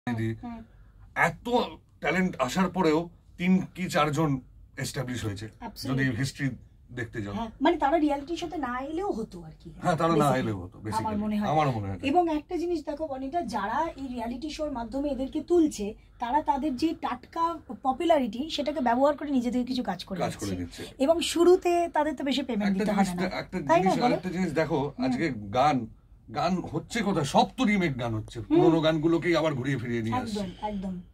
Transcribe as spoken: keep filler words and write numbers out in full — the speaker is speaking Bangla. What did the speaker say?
এত ট্যালেন্ট আসার পরেও তিন কি চারজন এস্টাবলিশ হয়েছে যদি হিস্ট্রি দেখতে যাও, মানে তারা রিয়েলিটি শোতে না এলেও হতো আর কি। হ্যাঁ, তারা না এলেও হতো আমার মনে হয়। আমার মনে হয়। এবং একটা জিনিস দেখো বনিতা, যারা এই রিয়েলিটি শোর মাধ্যমে এদেরকে তুলছে, তারা তাদের যে টাটকা পপুলারিটি সেটাকে ব্যবহার করে নিজেদের কিছু কাজ করে দিচ্ছে, এবং শুরুতে তাদের তো বেশি পেমেন্ট দিতে হবে না। একটা জিনিস আরেকটা জিনিস দেখো, আজকে গান গান হচ্ছে কোথায়, সব তো রিমেক গান হচ্ছে, পুরোনো গানগুলোকেই আবার ঘুরিয়ে ফিরিয়ে নিয়ে আসছে। একদম একদম